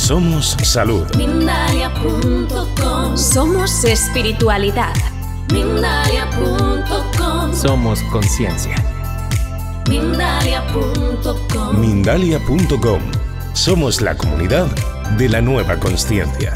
Somos salud. Mindalia.com. Somos espiritualidad. Mindalia.com. Somos conciencia. Mindalia.com. Mindalia.com. Somos la comunidad de la nueva consciencia.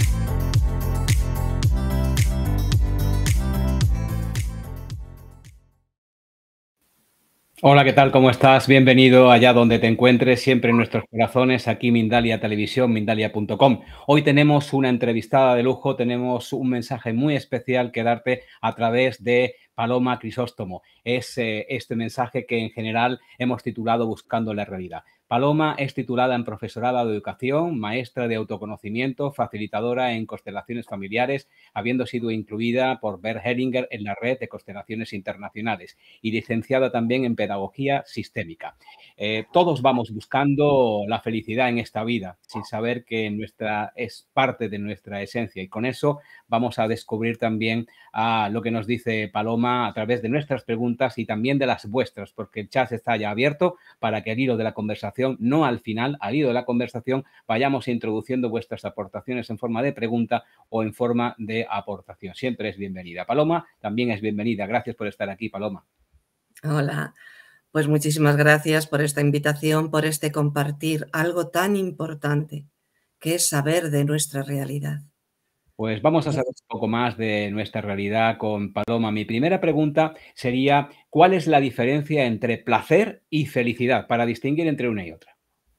Hola, ¿qué tal? ¿Cómo estás? Bienvenido allá donde te encuentres, siempre en nuestros corazones, aquí Mindalia Televisión, Mindalia.com. Hoy tenemos una entrevistada de lujo, tenemos un mensaje muy especial que darte a través de Paloma Crisóstomo. Es este mensaje que en general hemos titulado Buscando la realidad. Paloma es titulada en Profesorado de Educación, maestra de autoconocimiento, facilitadora en constelaciones familiares, habiendo sido incluida por Bert Hellinger en la red de constelaciones internacionales y licenciada también en Pedagogía Sistémica. Todos vamos buscando la felicidad en esta vida, sin saber que es parte de nuestra esencia, y con eso vamos a descubrir también lo que nos dice Paloma a través de nuestras preguntas y también de las vuestras, porque el chat está ya abierto para que al hilo de la conversación, no al final, al hilo de la conversación, vayamos introduciendo vuestras aportaciones en forma de pregunta o en forma de aportación. Siempre es bienvenida. Paloma también es bienvenida. Gracias por estar aquí, Paloma. Hola, pues muchísimas gracias por esta invitación, por este compartir algo tan importante que es saber de nuestra realidad. Pues vamos a saber un poco más de nuestra realidad con Paloma. Mi primera pregunta sería, ¿cuál es la diferencia entre placer y felicidad para distinguir entre una y otra?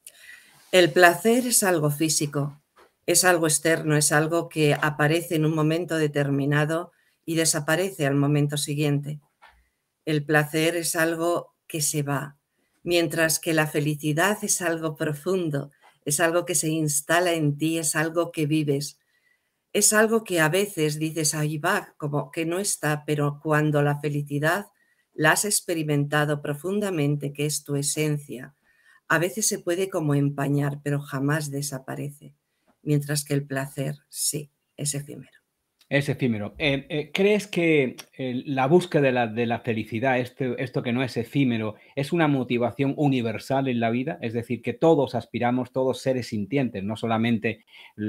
El placer es algo físico, es algo externo, es algo que aparece en un momento determinado y desaparece al momento siguiente. El placer es algo que se va, mientras que la felicidad es algo profundo, es algo que se instala en ti, es algo que vives. Es algo que a veces dices, ahí va, como que no está, pero cuando la felicidad la has experimentado profundamente, que es tu esencia, a veces se puede como empañar, pero jamás desaparece. Mientras que el placer, sí, es efímero. Es efímero. ¿Crees que la búsqueda de la felicidad, esto que no es efímero, es una motivación universal en la vida? Es decir, que todos aspiramos, todos seres sintientes, no solamente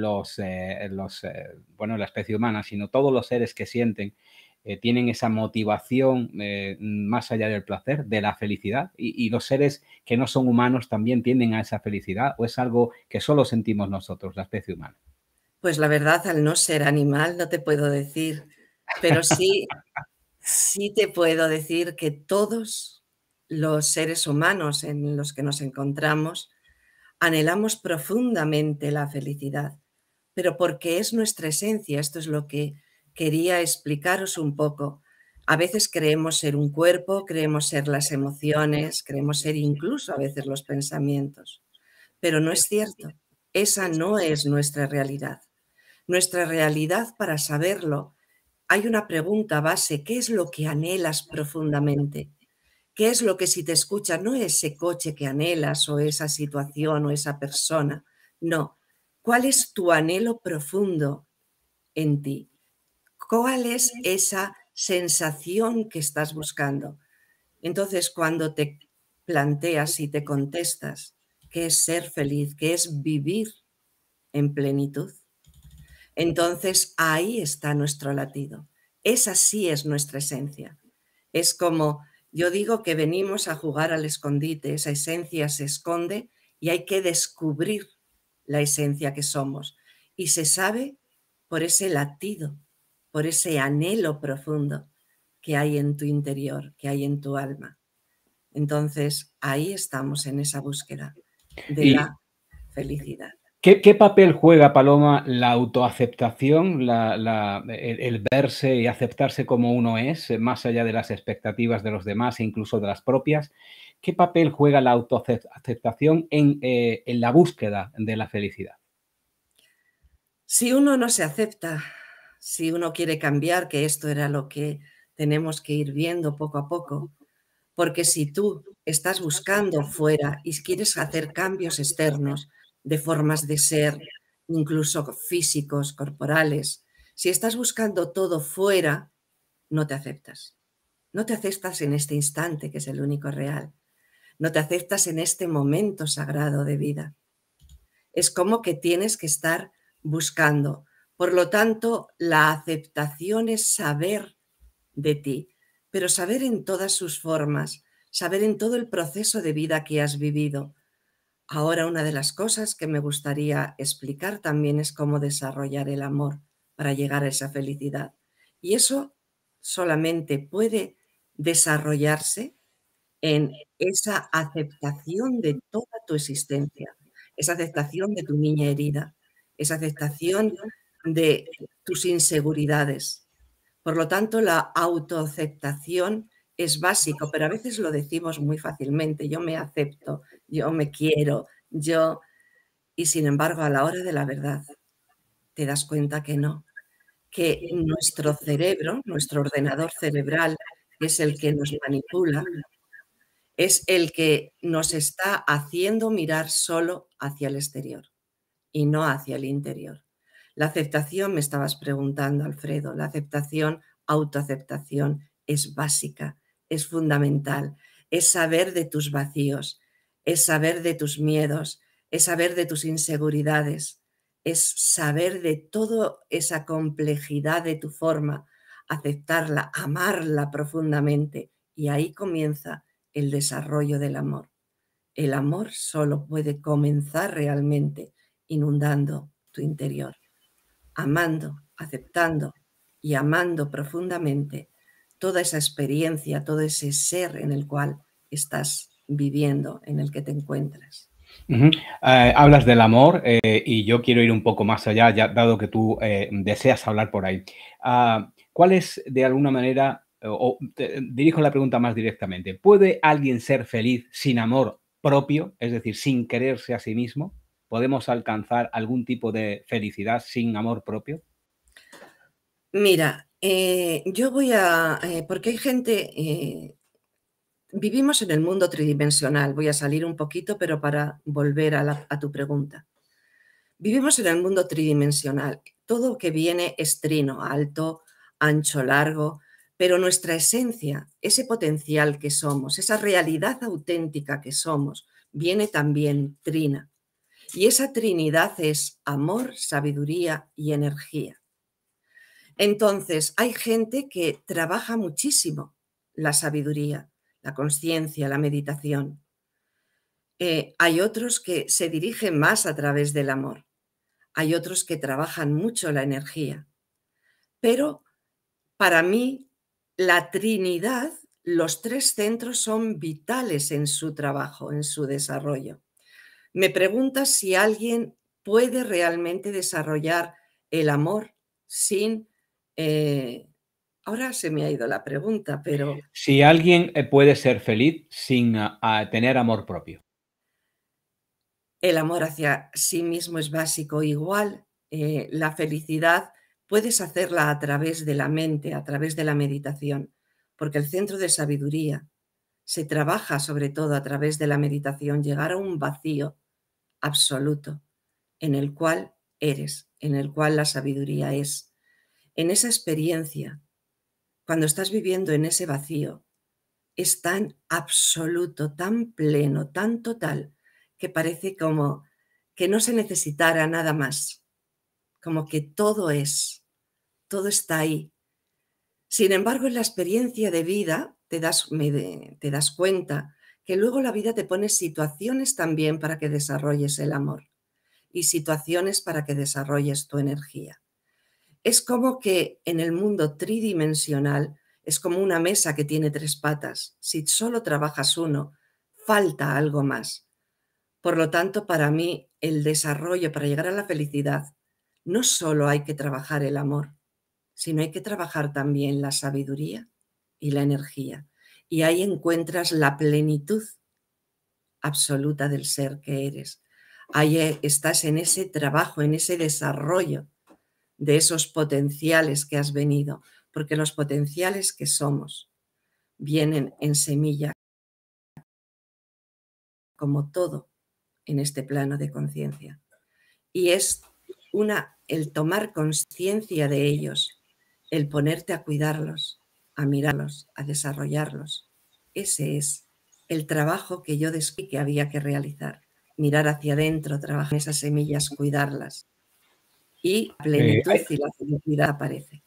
la especie humana, sino todos los seres que sienten, tienen esa motivación más allá del placer, de la felicidad, y los seres que no son humanos también tienden a esa felicidad, o es algo que solo sentimos nosotros, la especie humana. Pues la verdad, al no ser animal, no te puedo decir, pero sí te puedo decir que todos los seres humanos en los que nos encontramos anhelamos profundamente la felicidad, pero porque es nuestra esencia. Esto es lo que quería explicaros un poco. A veces creemos ser un cuerpo, creemos ser las emociones, creemos ser incluso a veces los pensamientos, pero no es cierto. Esa no es nuestra realidad. Nuestra realidad, para saberlo, hay una pregunta base: ¿qué es lo que anhelas profundamente? ¿Qué es lo que, si te escuchas, no ese coche que anhelas o esa situación o esa persona? No. ¿Cuál es tu anhelo profundo en ti? ¿Cuál es esa sensación que estás buscando? Entonces, cuando te planteas y te contestas qué es ser feliz, qué es vivir en plenitud, entonces ahí está nuestro latido. Esa sí es nuestra esencia. Es como, yo digo que venimos a jugar al escondite, esa esencia se esconde y hay que descubrir la esencia que somos. Y se sabe por ese latido, por ese anhelo profundo que hay en tu interior, que hay en tu alma. Entonces ahí estamos en esa búsqueda de Y la felicidad. ¿qué papel juega, Paloma, la autoaceptación, el verse y aceptarse como uno es, más allá de las expectativas de los demás e incluso de las propias? ¿Qué papel juega la autoaceptación en la búsqueda de la felicidad? Si uno no se acepta, si uno quiere cambiar, que esto era lo que tenemos que ir viendo poco a poco, porque si tú estás buscando fuera y quieres hacer cambios externos de formas de ser, incluso físicos, corporales, si estás buscando todo fuera, no te aceptas. No te aceptas en este instante, que es el único real. No te aceptas en este momento sagrado de vida. Es como que tienes que estar buscando. Por lo tanto, la aceptación es saber de ti, pero saber en todas sus formas, saber en todo el proceso de vida que has vivido. Ahora, una de las cosas que me gustaría explicar también es cómo desarrollar el amor para llegar a esa felicidad. Y eso solamente puede desarrollarse en esa aceptación de toda tu existencia, esa aceptación de tu niña herida, esa aceptación de tus inseguridades. Por lo tanto, la autoaceptación es básico, pero a veces lo decimos muy fácilmente: yo me acepto, yo me quiero, yo... Y sin embargo, a la hora de la verdad, te das cuenta que no, que nuestro cerebro, nuestro ordenador cerebral, que es el que nos manipula, es el que nos está haciendo mirar solo hacia el exterior y no hacia el interior. La aceptación, me estabas preguntando, Alfredo, la aceptación, autoaceptación, es básica, es fundamental, es saber de tus vacíos, es saber de tus miedos, es saber de tus inseguridades, es saber de toda esa complejidad de tu forma, aceptarla, amarla profundamente, y ahí comienza el desarrollo del amor. El amor solo puede comenzar realmente inundando tu interior, amando, aceptando y amando profundamente toda esa experiencia, todo ese ser en el cual estás viviendo, en el que te encuentras. Hablas del amor y yo quiero ir un poco más allá, ya, dado que tú deseas hablar por ahí. ¿Cuál es, de alguna manera, dirijo la pregunta más directamente, ¿puede alguien ser feliz sin amor propio, es decir, sin quererse a sí mismo? ¿Podemos alcanzar algún tipo de felicidad sin amor propio? Mira, yo voy a... porque hay gente... vivimos en el mundo tridimensional. Voy a salir un poquito, pero para volver a tu pregunta. Vivimos en el mundo tridimensional. Todo que viene es trino, alto, ancho, largo, pero nuestra esencia, ese potencial que somos, esa realidad auténtica que somos, viene también trina. Y esa trinidad es amor, sabiduría y energía. Entonces, hay gente que trabaja muchísimo la sabiduría, la conciencia, la meditación. Hay otros que se dirigen más a través del amor. Hay otros que trabajan mucho la energía. Pero para mí, la Trinidad, los tres centros son vitales en su trabajo, en su desarrollo. Me preguntas si alguien puede realmente desarrollar el amor sin... ahora se me ha ido la pregunta, pero... Si alguien puede ser feliz sin tener amor propio. El amor hacia sí mismo es básico. Igual, la felicidad puedes hacerla a través de la mente, a través de la meditación, porque el centro de sabiduría se trabaja sobre todo a través de la meditación, llegar a un vacío absoluto en el cual eres, en el cual la sabiduría es. En esa experiencia, cuando estás viviendo en ese vacío, es tan absoluto, tan pleno, tan total, que parece como que no se necesitara nada más, como que todo es, todo está ahí. Sin embargo, en la experiencia de vida te das cuenta que luego la vida te pone situaciones también para que desarrolles el amor y situaciones para que desarrolles tu energía. Es como que en el mundo tridimensional es como una mesa que tiene tres patas. Si solo trabajas uno, falta algo más. Por lo tanto, para mí, el desarrollo para llegar a la felicidad, no solo hay que trabajar el amor, sino hay que trabajar también la sabiduría y la energía. Y ahí encuentras la plenitud absoluta del ser que eres. Ahí estás en ese trabajo, en ese desarrollo de esos potenciales que has venido, porque los potenciales que somos vienen en semilla, como todo en este plano de conciencia. Y es el tomar conciencia de ellos, el ponerte a cuidarlos, a mirarlos, a desarrollarlos. Ese es el trabajo que yo descubrí que había que realizar. mirar hacia adentro, trabajar en esas semillas, cuidarlas. Y la plenitud y la felicidad aparece.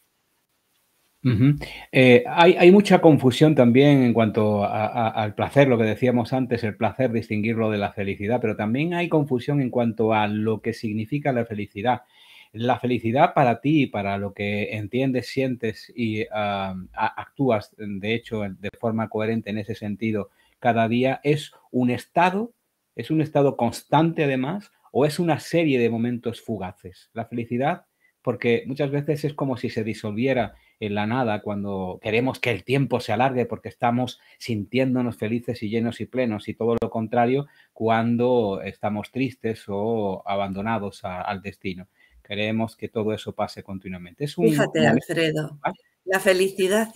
Hay mucha confusión también en cuanto al placer, lo que decíamos antes, el placer, distinguirlo de la felicidad, pero también hay confusión en cuanto a lo que significa la felicidad. La felicidad para ti, para lo que entiendes, sientes y actúas, de hecho, de forma coherente en ese sentido cada día, ¿es un estado constante además o es una serie de momentos fugaces? La felicidad, porque muchas veces es como si se disolviera en la nada cuando queremos que el tiempo se alargue porque estamos sintiéndonos felices y llenos y plenos, y todo lo contrario cuando estamos tristes o abandonados al destino. Queremos que todo eso pase continuamente. Es un Fíjate, momento. Alfredo, la felicidad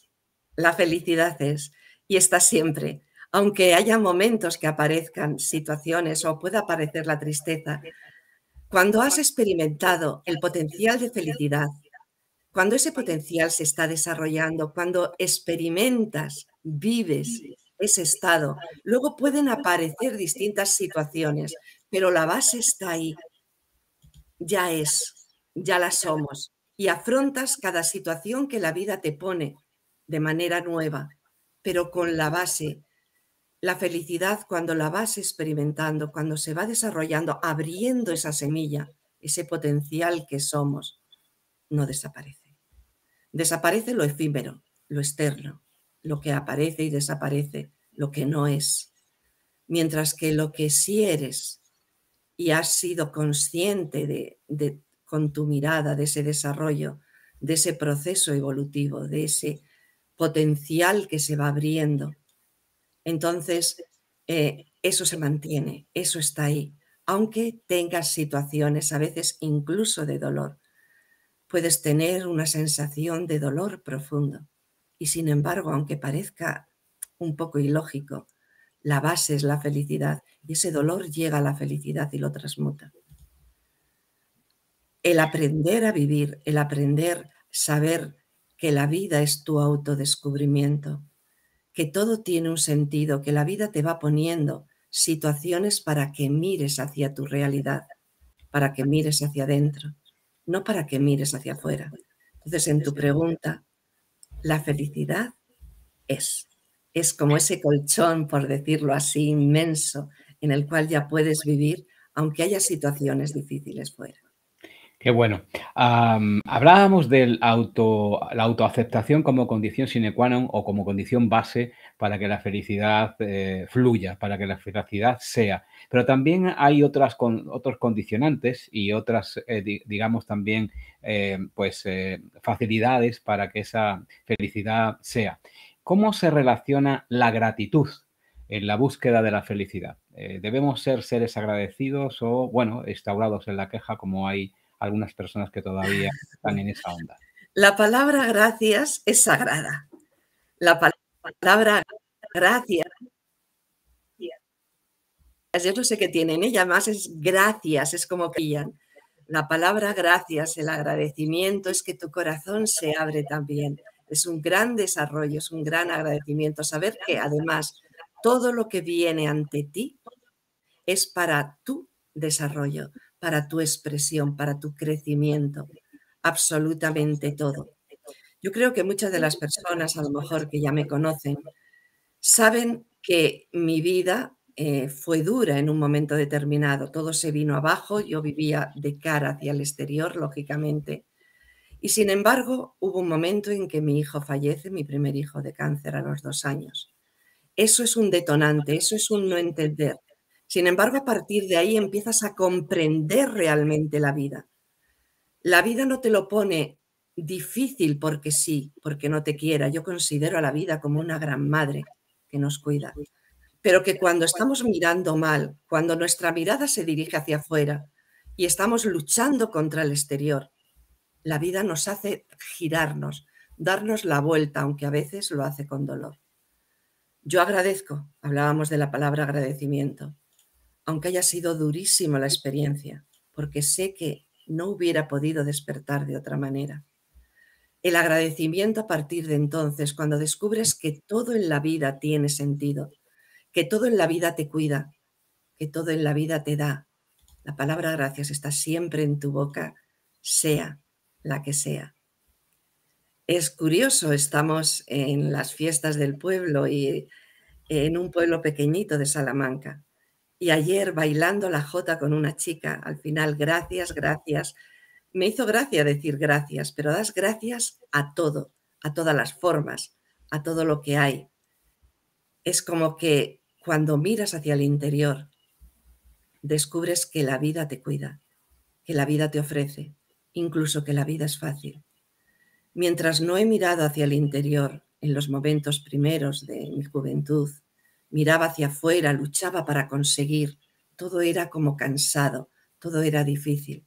es, y está siempre. Aunque haya momentos que aparezcan situaciones o pueda aparecer la tristeza, cuando has experimentado el potencial de felicidad, cuando ese potencial se está desarrollando, cuando experimentas, vives ese estado, luego pueden aparecer distintas situaciones, pero la base está ahí, ya es, ya la somos, y afrontas cada situación que la vida te pone de manera nueva, pero con la base. La felicidad, cuando la vas experimentando, cuando se va desarrollando, abriendo esa semilla, ese potencial que somos, no desaparece. Desaparece lo efímero, lo externo, lo que aparece y desaparece, lo que no es. Mientras que lo que sí eres y has sido consciente con tu mirada de ese desarrollo, de ese proceso evolutivo, de ese potencial que se va abriendo, entonces eso se mantiene, eso está ahí. Aunque tengas situaciones a veces incluso de dolor, puedes tener una sensación de dolor profundo. Y sin embargo, aunque parezca un poco ilógico, la base es la felicidad y ese dolor llega a la felicidad y lo transmuta. El aprender a vivir, el aprender a saber que la vida es tu autodescubrimiento, que todo tiene un sentido, que la vida te va poniendo situaciones para que mires hacia tu realidad, para que mires hacia adentro, no para que mires hacia afuera. Entonces, en tu pregunta, la felicidad es como ese colchón, por decirlo así, inmenso, en el cual ya puedes vivir, aunque haya situaciones difíciles fuera. Qué bueno. Hablábamos de la autoaceptación como condición sine qua non o como condición base para que la felicidad fluya, para que la felicidad sea. Pero también hay otros condicionantes y otras, digamos, también facilidades para que esa felicidad sea. ¿Cómo se relaciona la gratitud en la búsqueda de la felicidad? ¿Debemos ser seres agradecidos o, bueno, instaurados en la queja como hay algunas personas que todavía están en esa onda? La palabra gracias es sagrada. La palabra gracias, yo no sé qué tienen, ella más es gracias, es como pillan. La palabra gracias, el agradecimiento, es que tu corazón se abre también. Es un gran desarrollo, es un gran agradecimiento. Saber que además todo lo que viene ante ti es para tu desarrollo, para tu expresión, para tu crecimiento. Absolutamente todo. Yo creo que muchas de las personas, a lo mejor que ya me conocen, saben que mi vida fue dura en un momento determinado. Todo se vino abajo, yo vivía de cara hacia el exterior, lógicamente. Y sin embargo, hubo un momento en que mi hijo fallece, mi primer hijo de cáncer a los 2 años. Eso es un detonante, eso es un no entender. Sin embargo, a partir de ahí empiezas a comprender realmente la vida. La vida no te lo pone difícil porque sí, porque no te quiera. Yo considero a la vida como una gran madre que nos cuida. Pero que cuando estamos mirando mal, cuando nuestra mirada se dirige hacia afuera y estamos luchando contra el exterior, la vida nos hace girarnos, darnos la vuelta, aunque a veces lo hace con dolor. Yo agradezco, hablábamos de la palabra agradecimiento, aunque haya sido durísima la experiencia, porque sé que no hubiera podido despertar de otra manera. El agradecimiento a partir de entonces, cuando descubres que todo en la vida tiene sentido, que todo en la vida te cuida, que todo en la vida te da. La palabra gracias está siempre en tu boca, sea la que sea. Es curioso, estamos en las fiestas del pueblo y en un pueblo pequeñito de Salamanca. Y ayer bailando la jota con una chica, al final, gracias, gracias. Me hizo gracia decir gracias, pero das gracias a todo, a todas las formas, a todo lo que hay. Es como que cuando miras hacia el interior, descubres que la vida te cuida, que la vida te ofrece, incluso que la vida es fácil. Mientras no he mirado hacia el interior en los momentos primeros de mi juventud, miraba hacia afuera, luchaba para conseguir, todo era como cansado, todo era difícil.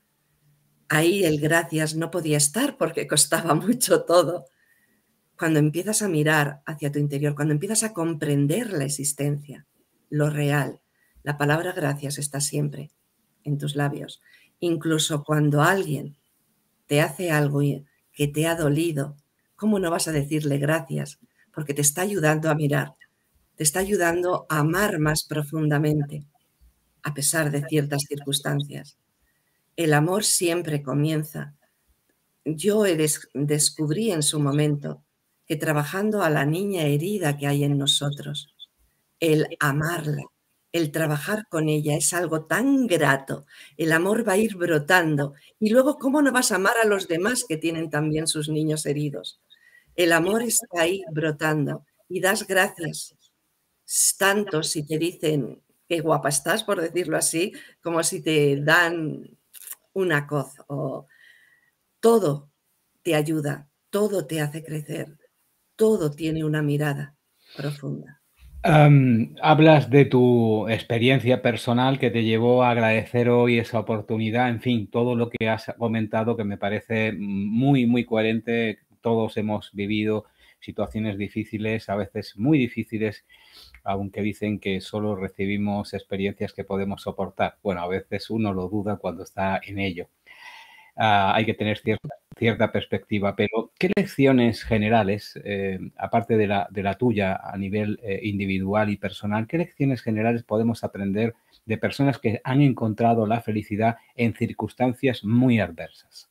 Ahí el gracias no podía estar porque costaba mucho todo. Cuando empiezas a mirar hacia tu interior, cuando empiezas a comprender la existencia, lo real, la palabra gracias está siempre en tus labios. Incluso cuando alguien te hace algo que te ha dolido, ¿cómo no vas a decirle gracias? Porque te está ayudando a mirar, te está ayudando a amar más profundamente, a pesar de ciertas circunstancias. El amor siempre comienza. Yo descubrí en su momento que trabajando a la niña herida que hay en nosotros, el amarla, el trabajar con ella es algo tan grato. El amor va a ir brotando. Y luego, ¿cómo no vas a amar a los demás que tienen también sus niños heridos? El amor está ahí brotando y das gracias. Tanto si te dicen qué guapa estás, por decirlo así, como si te dan una coz. O todo te ayuda, todo te hace crecer, todo tiene una mirada profunda. Hablas de tu experiencia personal que te llevó a agradecer hoy esa oportunidad, en fin, todo lo que has comentado que me parece muy, muy coherente. Todos hemos vivido situaciones difíciles, a veces muy difíciles, aunque dicen que solo recibimos experiencias que podemos soportar. Bueno, a veces uno lo duda cuando está en ello. Hay que tener cierta perspectiva, pero ¿qué lecciones generales, aparte de la tuya a nivel individual y personal, qué lecciones generales podemos aprender de personas que han encontrado la felicidad en circunstancias muy adversas?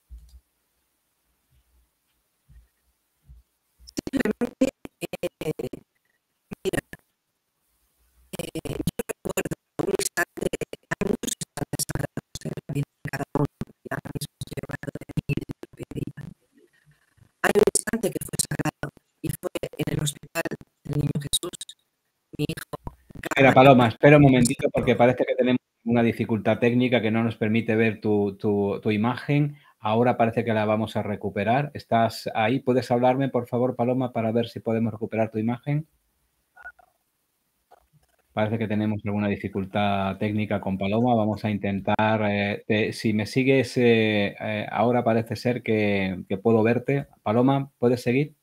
Simplemente, mira, yo recuerdo un instante, hay muchos instantes sagrados en la vida de cada uno, y ahora mismo estoy hablando de mí y de mi propia vida. Hay un instante que fue sagrado y fue en el hospital del Niño Jesús, mi hijo. Espera, Paloma, espera un momentito porque parece que tenemos una dificultad técnica que no nos permite ver tu imagen. Ahora parece que la vamos a recuperar. ¿Estás ahí? ¿Puedes hablarme, por favor, Paloma, para ver si podemos recuperar tu imagen? Parece que tenemos alguna dificultad técnica con Paloma. Vamos a intentar, si me sigues, ahora parece ser que puedo verte. Paloma, ¿puedes seguir?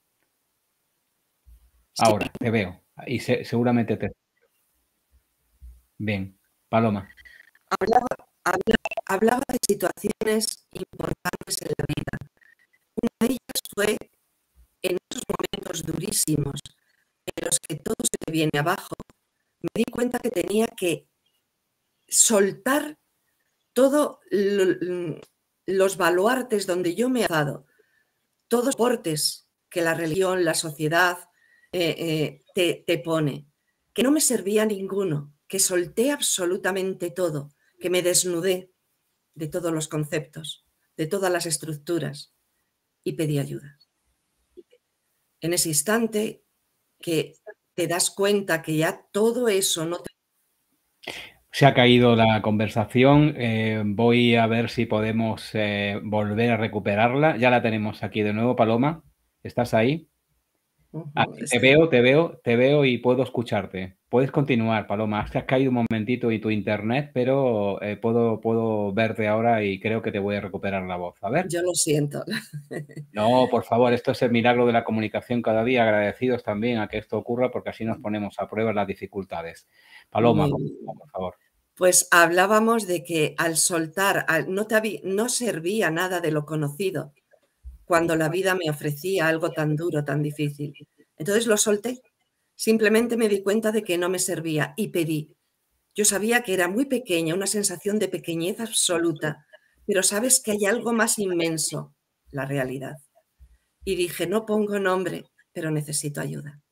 Sí. Ahora, te veo. Y seguramente te... Bien, Paloma. Hablaba de situaciones importantes en la vida. Una de ellas fue en esos momentos durísimos en los que todo se te viene abajo, me di cuenta que tenía que soltar todos los baluartes donde yo me he dado, todos los soportes que la religión, la sociedad te pone, que no me servía ninguno, que solté absolutamente todo, que me desnudé de todos los conceptos, de todas las estructuras y pedí ayuda. En ese instante que te das cuenta que ya todo eso no te... Se ha caído la conversación. Voy a ver si podemos volver a recuperarla. Ya la tenemos aquí de nuevo, Paloma. ¿Estás ahí? Te veo y puedo escucharte. Puedes continuar, Paloma. Has caído un momentito y tu internet, pero puedo verte ahora y creo que te voy a recuperar la voz. A ver. Yo lo siento. No, por favor, esto es el milagro de la comunicación cada día. Agradecidos también a que esto ocurra porque así nos ponemos a prueba las dificultades. Paloma, por favor. Pues hablábamos de que al soltar, no servía nada de lo conocido cuando la vida me ofrecía algo tan duro, tan difícil. Entonces lo solté. Simplemente me di cuenta de que no me servía y pedí. Yo sabía que era muy pequeña, una sensación de pequeñez absoluta, pero sabes que hay algo más inmenso, la realidad. Y dije, no pongo nombre, pero necesito ayuda.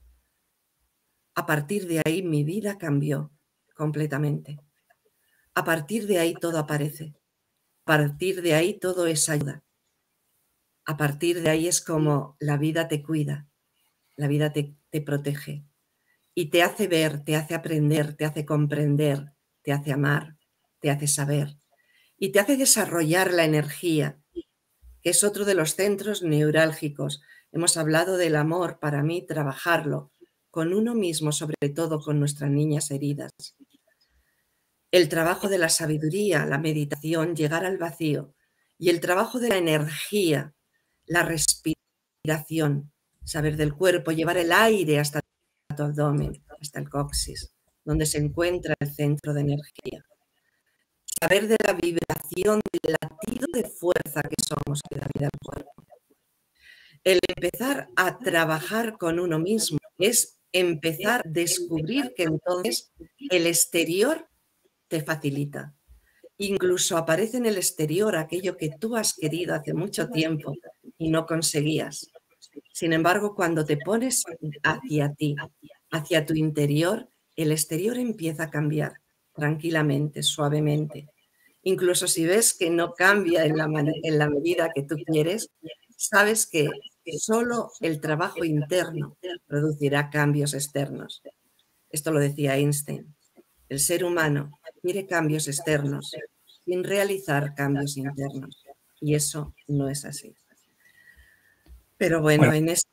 A partir de ahí mi vida cambió completamente. A partir de ahí todo aparece. A partir de ahí todo es ayuda. A partir de ahí es como la vida te cuida, la vida te protege y te hace ver, te hace aprender, te hace comprender, te hace amar, te hace saber y te hace desarrollar la energía, que es otro de los centros neurálgicos. Hemos hablado del amor, para mí trabajarlo con uno mismo, sobre todo con nuestras niñas heridas. El trabajo de la sabiduría, la meditación, llegar al vacío y el trabajo de la energía, la respiración, saber del cuerpo, llevar el aire hasta tu abdomen, hasta el coxis, donde se encuentra el centro de energía. Saber de la vibración, del latido de fuerza que somos que da vida al cuerpo. El empezar a trabajar con uno mismo es empezar a descubrir que entonces el exterior te facilita. Incluso aparece en el exterior aquello que tú has querido hace mucho tiempo y no conseguías. Sin embargo, cuando te pones hacia ti, hacia tu interior, el exterior empieza a cambiar tranquilamente, suavemente. Incluso si ves que no cambia en la medida que tú quieres, sabes que solo el trabajo interno producirá cambios externos. Esto lo decía Einstein. El ser humano quiere cambios externos sin realizar cambios internos. Y eso no es así. Pero bueno, en este...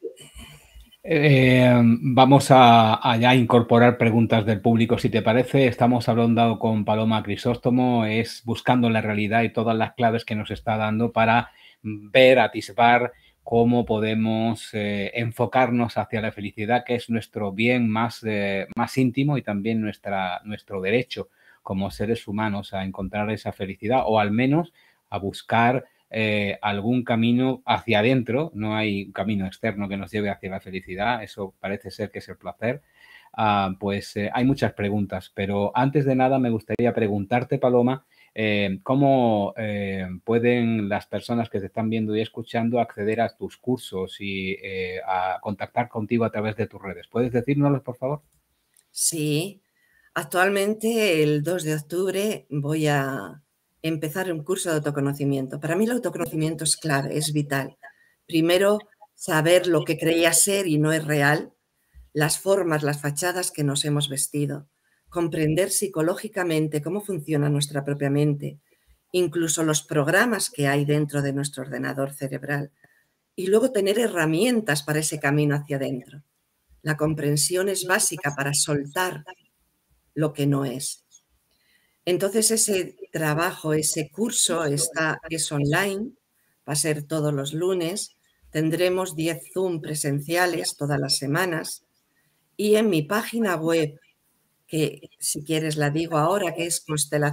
Vamos a ya incorporar preguntas del público, si te parece. Estamos hablando con Paloma Crisóstomo, es buscando la realidad y todas las claves que nos está dando para ver, atisbar cómo podemos enfocarnos hacia la felicidad, que es nuestro bien más íntimo y también nuestro derecho como seres humanos a encontrar esa felicidad o al menos a buscar algún camino hacia adentro. No hay un camino externo que nos lleve hacia la felicidad, eso parece ser que es el placer. Hay muchas preguntas, pero antes de nada me gustaría preguntarte, Paloma, ¿cómo pueden las personas que te están viendo y escuchando acceder a tus cursos y a contactar contigo a través de tus redes? ¿Puedes decírnoslos, por favor? Sí, actualmente el 2 de octubre voy a empezar un curso de autoconocimiento. Para mí el autoconocimiento es clave, es vital. Primero, saber lo que creía ser y no es real, las formas, las fachadas que nos hemos vestido, comprender psicológicamente cómo funciona nuestra propia mente, incluso los programas que hay dentro de nuestro ordenador cerebral, y luego tener herramientas para ese camino hacia adentro. La comprensión es básica para soltar lo que no es. Entonces ese trabajo, ese curso es online, va a ser todos los lunes, tendremos 10 Zoom presenciales todas las semanas y en mi página web, que si quieres la digo ahora, que es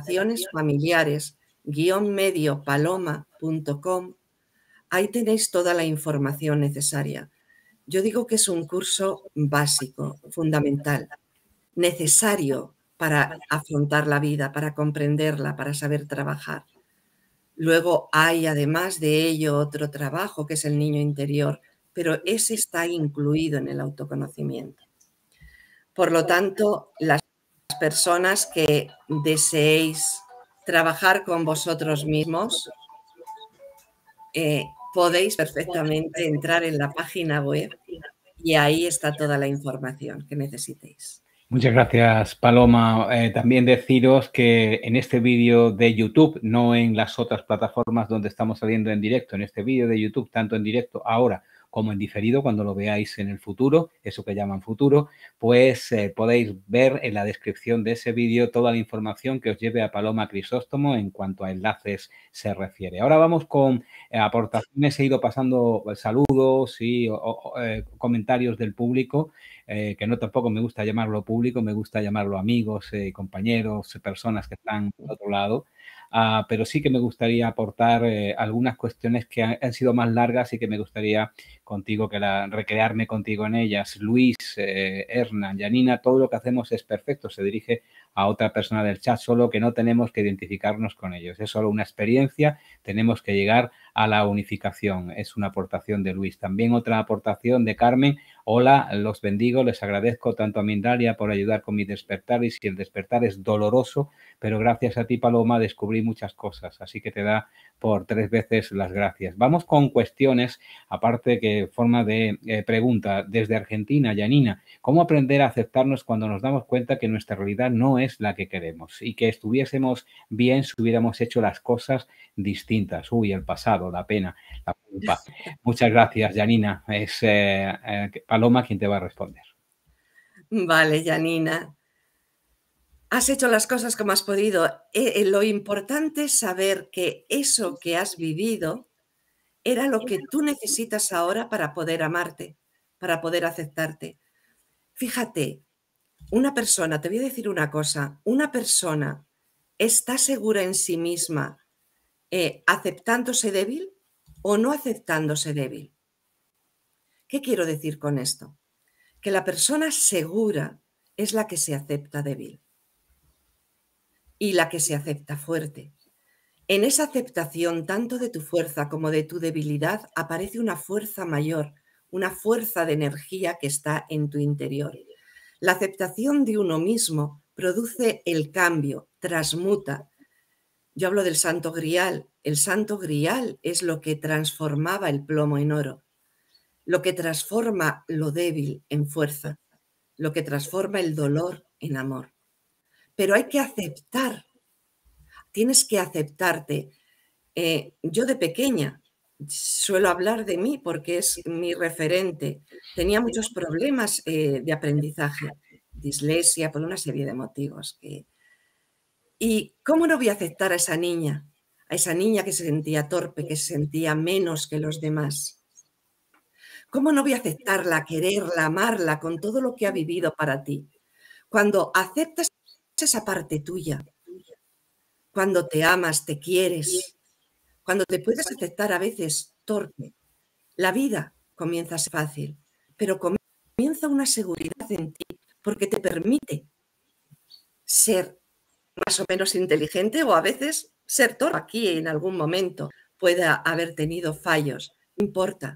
constelaciones-familiares-paloma.com, ahí tenéis toda la información necesaria. Yo digo que es un curso básico, fundamental, necesario para afrontar la vida, para comprenderla, para saber trabajar. Luego hay, además de ello, otro trabajo que es el niño interior, pero ese está incluido en el autoconocimiento. Por lo tanto, las personas que deseéis trabajar con vosotros mismos, podéis perfectamente entrar en la página web y ahí está toda la información que necesitéis. Muchas gracias, Paloma. También deciros que en este vídeo de YouTube, no en las otras plataformas donde estamos saliendo en directo, en este vídeo de YouTube, tanto en directo ahora como en diferido, cuando lo veáis en el futuro, eso que llaman futuro, pues podéis ver en la descripción de ese vídeo toda la información que os lleve a Paloma Crisóstomo en cuanto a enlaces se refiere. Ahora vamos con aportaciones. He ido pasando saludos y comentarios del público, que no tampoco me gusta llamarlo público, me gusta llamarlo amigos, compañeros, personas que están al otro lado. pero sí que me gustaría aportar algunas cuestiones que han sido más largas y que me gustaría contigo, recrearme contigo en ellas. Luis, Hernán, Janina, todo lo que hacemos es perfecto, se dirige a otra persona del chat, solo que no tenemos que identificarnos con ellos. Es solo una experiencia, tenemos que llegar a la unificación. Es una aportación de Luis. También otra aportación de Carmen. Hola, los bendigo, les agradezco tanto a Mindalia por ayudar con mi despertar, y si el despertar es doloroso, pero gracias a ti, Paloma, descubrí muchas cosas, así que te da por 3 veces las gracias. Vamos con cuestiones, aparte que forma de pregunta, desde Argentina, Janina, ¿cómo aprender a aceptarnos cuando nos damos cuenta que nuestra realidad no es la que queremos y que estuviésemos bien si hubiéramos hecho las cosas distintas? Uy, el pasado, la pena, la culpa. Muchas gracias, Janina. Es Paloma quien te va a responder. Vale, Janina. Has hecho las cosas como has podido. Lo importante es saber que eso que has vivido era lo que tú necesitas ahora para poder amarte, para poder aceptarte. Fíjate, una persona, te voy a decir una cosa, una persona está segura en sí misma aceptándose débil o no aceptándose débil. ¿Qué quiero decir con esto? Que la persona segura es la que se acepta débil y la que se acepta fuerte. En esa aceptación tanto de tu fuerza como de tu debilidad aparece una fuerza mayor, una fuerza de energía que está en tu interior. La aceptación de uno mismo produce el cambio, transmuta. Yo hablo del Santo Grial. El Santo Grial es lo que transformaba el plomo en oro, lo que transforma lo débil en fuerza, lo que transforma el dolor en amor. Pero hay que aceptar, tienes que aceptarte. Yo de pequeña suelo hablar de mí porque es mi referente. Tenía muchos problemas de aprendizaje, dislexia, por una serie de motivos. ¿Y cómo no voy a aceptar a esa niña? A esa niña que se sentía torpe, que se sentía menos que los demás. ¿Cómo no voy a aceptarla, quererla, amarla con todo lo que ha vivido para ti? Cuando aceptas esa parte tuya, cuando te amas, te quieres, cuando te puedes aceptar a veces torpe, la vida comienza a ser fácil, pero comienza una seguridad en ti porque te permite ser más o menos inteligente o a veces ser torpe. Aquí en algún momento pueda haber tenido fallos, no importa.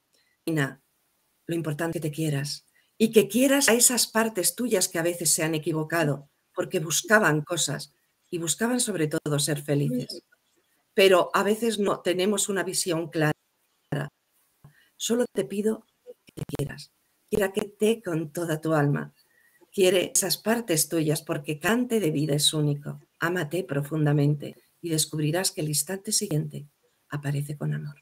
Lo importante es que te quieras y que quieras a esas partes tuyas que a veces se han equivocado porque buscaban cosas y buscaban sobre todo ser felices. Pero a veces no tenemos una visión clara. Solo te pido que te quieras. Quiérate con toda tu alma. Quiere esas partes tuyas porque cante de vida es único. Ámate profundamente y descubrirás que el instante siguiente aparece con amor.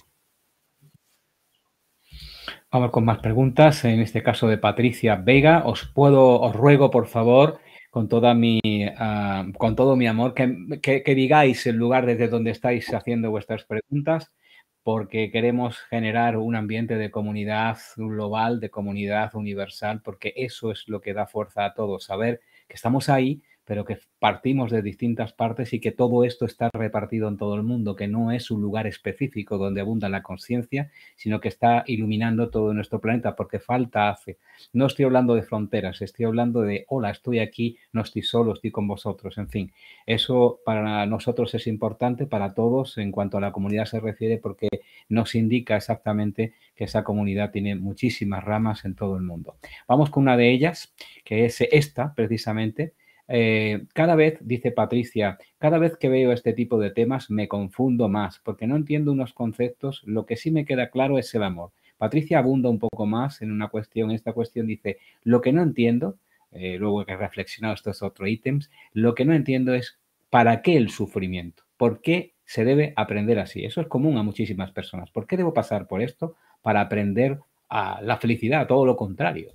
Vamos con más preguntas, en este caso de Patricia Vega. Os ruego, por favor, con todo mi amor, que digáis el lugar desde donde estáis haciendo vuestras preguntas, porque queremos generar un ambiente de comunidad global, de comunidad universal, porque eso es lo que da fuerza a todos, saber que estamos ahí, pero que partimos de distintas partes y que todo esto está repartido en todo el mundo, que no es un lugar específico donde abunda la conciencia, sino que está iluminando todo nuestro planeta, porque falta hace. No estoy hablando de fronteras, estoy hablando de, hola, estoy aquí, no estoy solo, estoy con vosotros, en fin. Eso para nosotros es importante, para todos, en cuanto a la comunidad se refiere, porque nos indica exactamente que esa comunidad tiene muchísimas ramas en todo el mundo. Vamos con una de ellas, que es esta, precisamente. Cada vez, dice Patricia, cada vez que veo este tipo de temas me confundo más porque no entiendo unos conceptos. Lo que sí me queda claro es el amor. Patricia abunda un poco más en una cuestión. Esta cuestión dice, lo que no entiendo, luego que he reflexionado estos otros ítems, lo que no entiendo es ¿para qué el sufrimiento? ¿Por qué se debe aprender así? Eso es común a muchísimas personas. ¿Por qué debo pasar por esto para aprender a la felicidad? Todo lo contrario.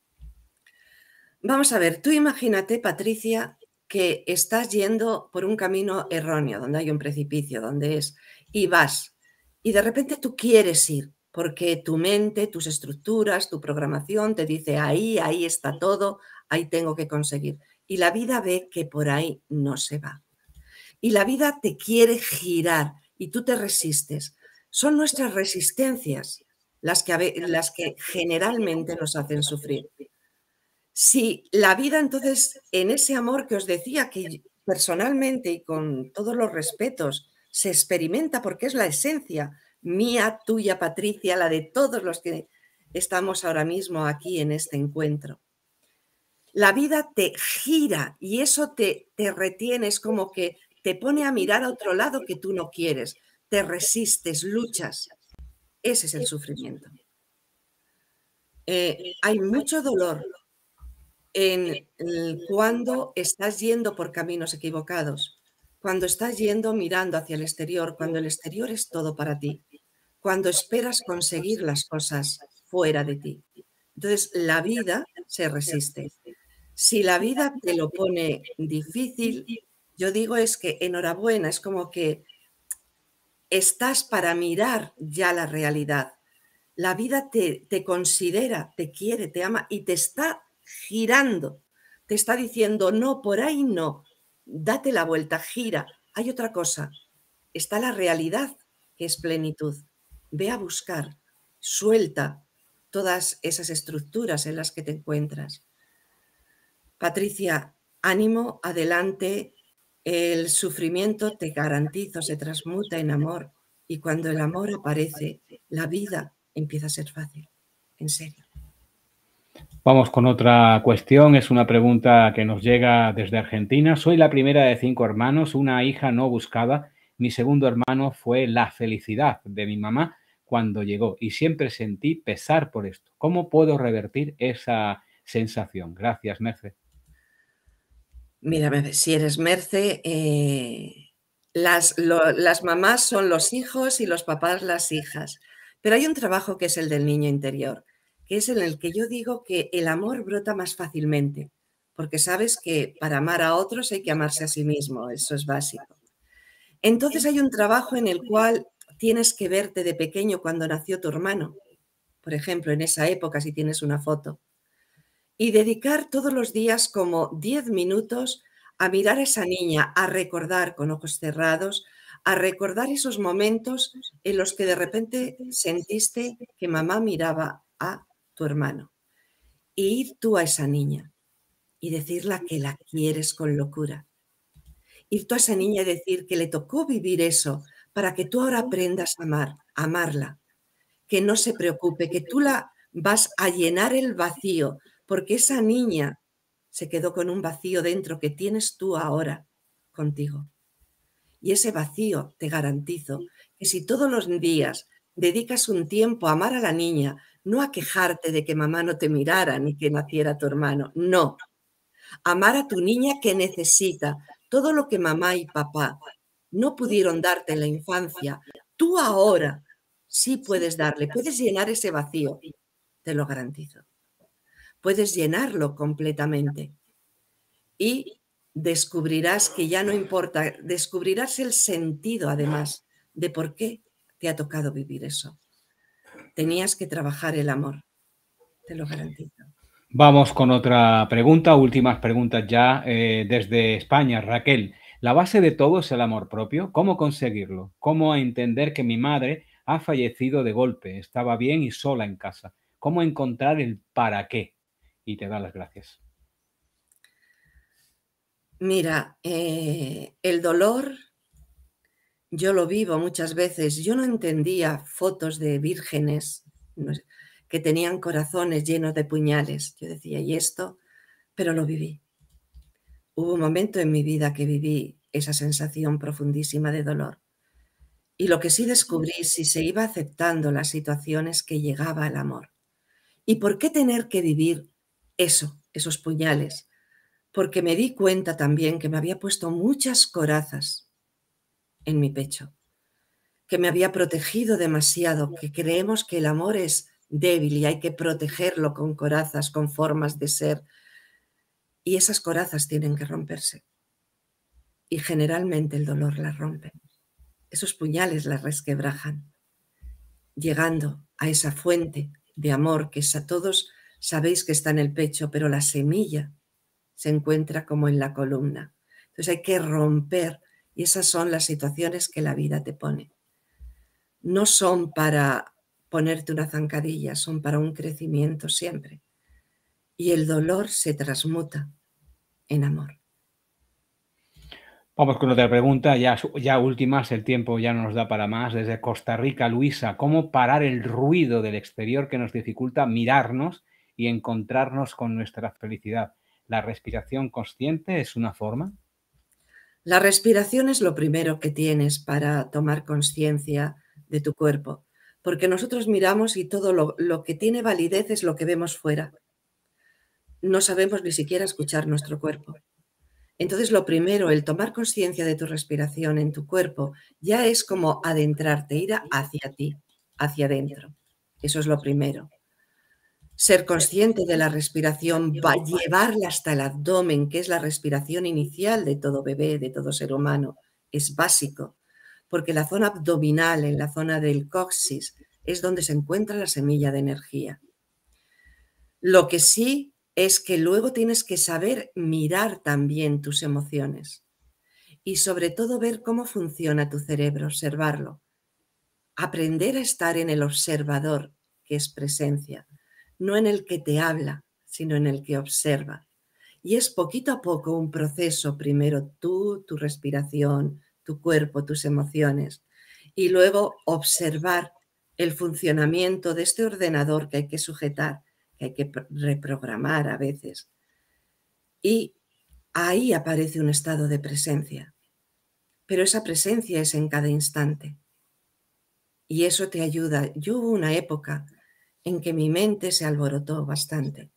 Vamos a ver, tú imagínate, Patricia, que estás yendo por un camino erróneo, donde hay un precipicio, y vas, y de repente tú quieres ir, porque tu mente, tus estructuras, tu programación te dice, ahí está todo, ahí tengo que conseguir. Y la vida ve que por ahí no se va. y la vida te quiere girar y tú te resistes. Son nuestras resistencias las que generalmente nos hacen sufrir. Si la vida entonces, en ese amor que os decía, que personalmente y con todos los respetos se experimenta porque es la esencia mía, tuya, Patricia, la de todos los que estamos ahora mismo aquí en este encuentro. La vida te gira y eso te retiene, es como que te pone a mirar a otro lado que tú no quieres, te resistes, luchas. Ese es el sufrimiento. Hay mucho dolor cuando estás yendo por caminos equivocados, cuando estás yendo mirando hacia el exterior, cuando el exterior es todo para ti, cuando esperas conseguir las cosas fuera de ti. Entonces, la vida se resiste. Si la vida te lo pone difícil, yo digo es que enhorabuena, es como que estás para mirar ya la realidad. La vida te considera, te quiere, te ama y te está girando. Te está diciendo, no, por ahí no, date la vuelta, gira. Hay otra cosa, está la realidad, que es plenitud. Ve a buscar, suelta todas esas estructuras en las que te encuentras. Patricia, ánimo, adelante. El sufrimiento, te garantizo, se transmuta en amor. Y cuando el amor aparece, la vida empieza a ser fácil. En serio. Vamos con otra cuestión. Es una pregunta que nos llega desde Argentina. Soy la primera de 5 hermanos, una hija no buscada. Mi segundo hermano fue la felicidad de mi mamá cuando llegó y siempre sentí pesar por esto. ¿Cómo puedo revertir esa sensación? Gracias, Merce. Mira, si eres Merce, las mamás son los hijos y los papás las hijas. Pero hay un trabajo que es el del niño interior, que es en el que yo digo que el amor brota más fácilmente, porque sabes que para amar a otros hay que amarse a sí mismo, eso es básico. Entonces hay un trabajo en el cual tienes que verte de pequeño cuando nació tu hermano, por ejemplo, en esa época si tienes una foto, y dedicar todos los días como 10 minutos a mirar a esa niña, a recordar con ojos cerrados, a recordar esos momentos en los que de repente sentiste que mamá miraba a tu hermano. E ir tú a esa niña y decirle que la quieres con locura. Ir tú a esa niña y decir que le tocó vivir eso para que tú ahora aprendas a amarla. Que no se preocupe, que tú la vas a llenar el vacío, porque esa niña se quedó con un vacío dentro que tienes tú ahora contigo. Y ese vacío, te garantizo, que si todos los días dedicas un tiempo a amar a la niña, no a quejarte de que mamá no te mirara ni que naciera tu hermano, no. Amar a tu niña que necesita todo lo que mamá y papá no pudieron darte en la infancia, tú ahora sí puedes darle, puedes llenar ese vacío, te lo garantizo. Puedes llenarlo completamente y descubrirás que ya no importa, descubrirás el sentido además de por qué te ha tocado vivir eso. Tenías que trabajar el amor, te lo garantizo. Vamos con otra pregunta, últimas preguntas ya desde España. Raquel, la base de todo es el amor propio. ¿Cómo conseguirlo? ¿Cómo entender que mi madre ha fallecido de golpe? Estaba bien y sola en casa. ¿Cómo encontrar el para qué? Y te da las gracias. Mira, el dolor yo lo vivo muchas veces. Yo no entendía fotos de vírgenes que tenían corazones llenos de puñales. Yo decía, ¿y esto? Pero lo viví. Hubo un momento en mi vida que viví esa sensación profundísima de dolor. Y lo que sí descubrí, si se iba aceptando las situaciones que llegaba al amor. ¿Y por qué tener que vivir eso, esos puñales? Porque me di cuenta también que me había puesto muchas corazas en mi pecho, que me había protegido demasiado, que creemos que el amor es débil y hay que protegerlo con corazas, con formas de ser. Y esas corazas tienen que romperse. Y generalmente el dolor las rompe. Esos puñales las resquebrajan, llegando a esa fuente de amor que todos sabéis que está en el pecho, pero la semilla se encuentra como en la columna. Entonces hay que romper Y esas son las situaciones que la vida te pone. No son para ponerte una zancadilla, son para un crecimiento siempre. Y el dolor se transmuta en amor. Vamos con otra pregunta, ya últimas, el tiempo ya no nos da para más. Desde Costa Rica, Luisa, ¿cómo parar el ruido del exterior que nos dificulta mirarnos y encontrarnos con nuestra felicidad? ¿La respiración consciente es una forma? La respiración es lo primero que tienes para tomar conciencia de tu cuerpo, porque nosotros miramos y todo lo que tiene validez es lo que vemos fuera. No sabemos ni siquiera escuchar nuestro cuerpo. Entonces, lo primero, el tomar conciencia de tu respiración en tu cuerpo, ya es como adentrarte, ir hacia ti, hacia adentro. Eso es lo primero. Ser consciente de la respiración, llevarla hasta el abdomen, que es la respiración inicial de todo bebé, de todo ser humano, es básico, porque la zona abdominal, en la zona del coxis, es donde se encuentra la semilla de energía. Lo que sí es que luego tienes que saber mirar también tus emociones y sobre todo ver cómo funciona tu cerebro, observarlo. Aprender a estar en el observador, que es presencia, no en el que te habla, sino en el que observa. Y es poquito a poco un proceso, primero tú, tu respiración, tu cuerpo, tus emociones, y luego observar el funcionamiento de este ordenador que hay que sujetar, que hay que reprogramar a veces. Y ahí aparece un estado de presencia, pero esa presencia es en cada instante. Y eso te ayuda. Yo hubo una época en que mi mente se alborotó bastante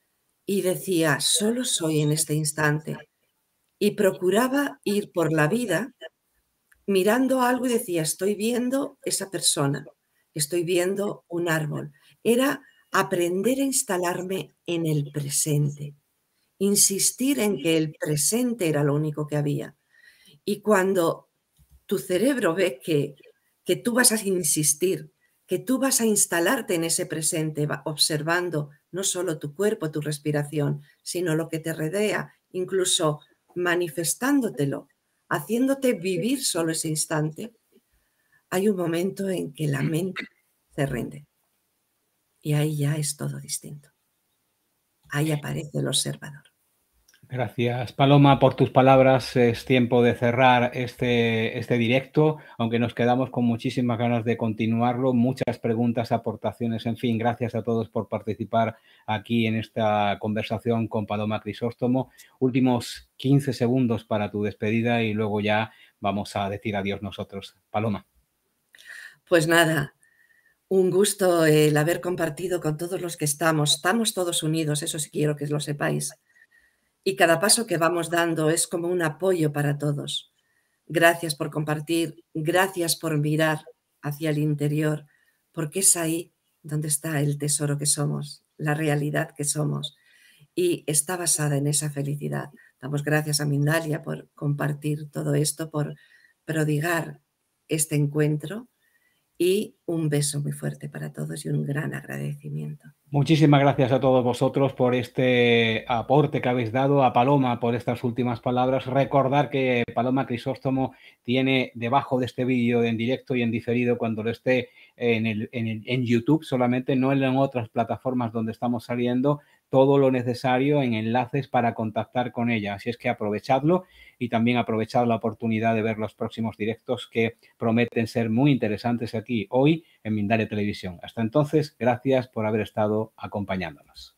y decía, solo soy en este instante. Y procuraba ir por la vida mirando algo y decía, estoy viendo esa persona, estoy viendo un árbol. Era aprender a instalarme en el presente, insistir en que el presente era lo único que había. Y cuando tu cerebro ve que tú vas a insistir, que tú vas a instalarte en ese presente, observando no solo tu cuerpo, tu respiración, sino lo que te rodea, incluso manifestándotelo, haciéndote vivir solo ese instante, hay un momento en que la mente se rinde. Y ahí ya es todo distinto. Ahí aparece el observador. Gracias, Paloma, por tus palabras. Es tiempo de cerrar este directo, aunque nos quedamos con muchísimas ganas de continuarlo. Muchas preguntas, aportaciones, en fin, gracias a todos por participar aquí en esta conversación con Paloma Crisóstomo. Últimos 15 segundos para tu despedida y luego ya vamos a decir adiós nosotros. Paloma. Pues nada, un gusto el haber compartido con todos los que estamos todos unidos, eso sí quiero que lo sepáis. Y cada paso que vamos dando es como un apoyo para todos. Gracias por compartir, gracias por mirar hacia el interior, porque es ahí donde está el tesoro que somos, la realidad que somos, y está basada en esa felicidad. Damos gracias a Mindalia por compartir todo esto, por prodigar este encuentro, y un beso muy fuerte para todos y un gran agradecimiento. Muchísimas gracias a todos vosotros por este aporte que habéis dado, a Paloma por estas últimas palabras. Recordar que Paloma Crisóstomo tiene debajo de este vídeo en directo y en diferido cuando lo esté en YouTube solamente, no en otras plataformas donde estamos saliendo, todo lo necesario en enlaces para contactar con ella. Así es que aprovechadlo y también aprovechad la oportunidad de ver los próximos directos que prometen ser muy interesantes aquí hoy en Mindalia Televisión. Hasta entonces, gracias por haber estado acompañándonos.